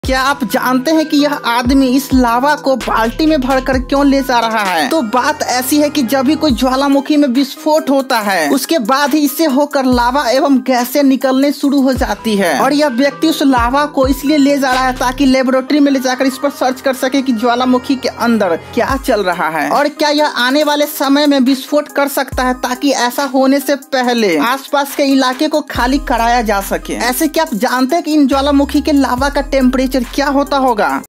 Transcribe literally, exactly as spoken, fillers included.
क्या आप जानते हैं कि यह आदमी इस लावा को बाल्टी में भरकर क्यों ले जा रहा है? तो बात ऐसी है कि जब भी कोई ज्वालामुखी में विस्फोट होता है उसके बाद ही इससे होकर लावा एवं गैसें निकलने शुरू हो जाती है और यह व्यक्ति उस लावा को इसलिए ले जा रहा है ताकि लेबोरेटरी में ले जाकर इस पर सर्च कर सके कि ज्वालामुखी के अंदर क्या चल रहा है और क्या यह आने वाले समय में विस्फोट कर सकता है, ताकि ऐसा होने से पहले आसपास के इलाके को खाली कराया जा सके। ऐसे क्या आप जानते हैं कि इन ज्वालामुखी के लावा का टेम्परेचर क्या होता होगा?